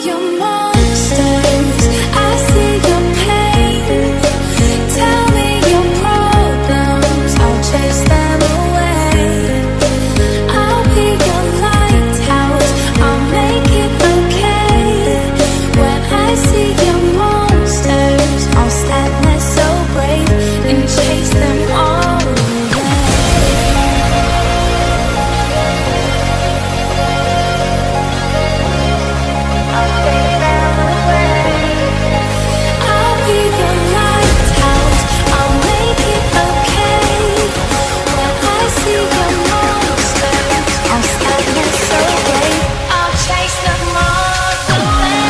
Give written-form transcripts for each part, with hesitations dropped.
your monsters, I see your pain. Tell me your problems, I'll chase them away. I'll be your lighthouse, I'll make it okay. When I see your monsters, I'll stand there so brave and chase them all away. I'll chase them away. I'll be your lighthouse, I'll make it okay. When I see your monsters, I'll stand there so brave, I'll chase them all away.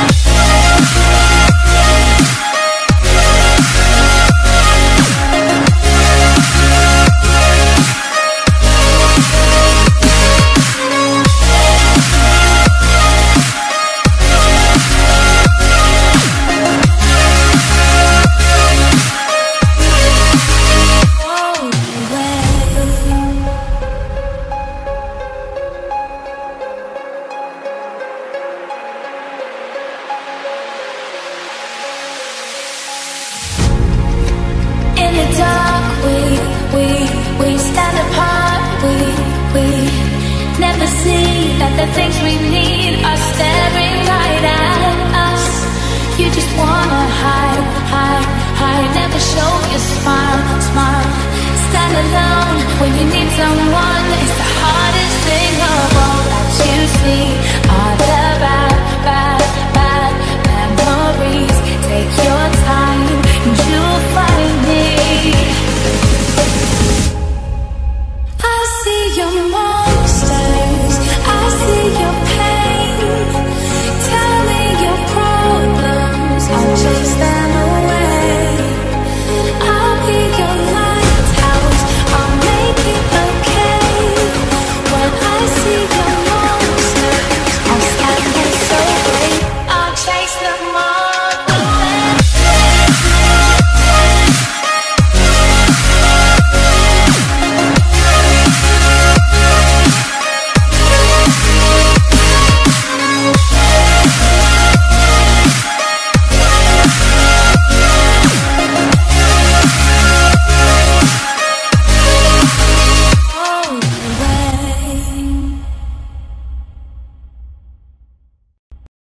In the dark, we stand apart. We never see that the things we need are staring right at us. You just wanna hide, never show your smile. Stand alone when you need someone. It's the hardest thing of all that you see.